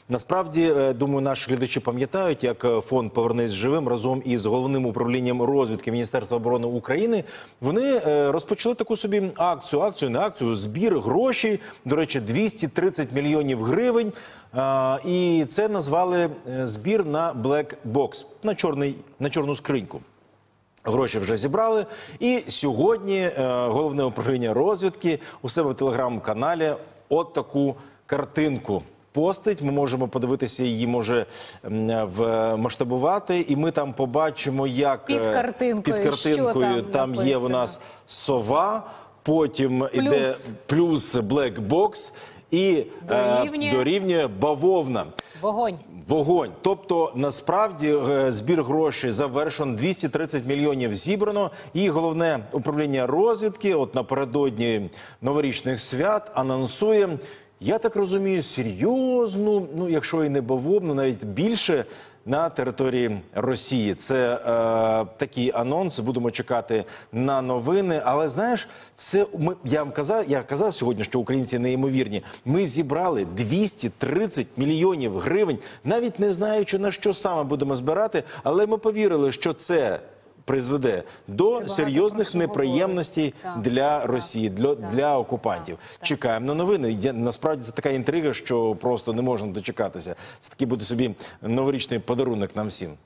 Насправді, думаю, наші глядачі пам'ятають, як фонд «Повернись живим» разом із Головним управлінням розвідки Міністерства оборони України, вони розпочали таку собі акцію, збір грошей, до речі, 230 мільйонів гривень. І це назвали збір на Black Box, на чорну скриньку. Гроші вже зібрали, і сьогодні Головне управління розвідки у себе в телеграм-каналі от таку картинку постить. Ми можемо подивитися її, може масштабувати, і ми там побачимо, як під картинкою там є у нас сова, потім іде плюс Black Box і дорівнює бавовна. Вогонь. Тобто, насправді, збір грошей завершено, 230 мільйонів зібрано, і Головне управління розвідки от напередодні новорічних свят анонсує, я так розумію, серйозну, ну, якщо і не бавовну, навіть більше, на території Росії. Це такий анонс, будемо чекати на новини. Але, знаєш, я казав сьогодні, що українці неймовірні. Ми зібрали 230 мільйонів гривень, навіть не знаючи, на що саме будемо збирати, але ми повірили, що це призведе до серйозних неприємностей для Росії, для окупантів. Чекаємо на новини. Насправді це така інтрига, що просто не можна дочекатися. Це такий буде собі новорічний подарунок нам всім.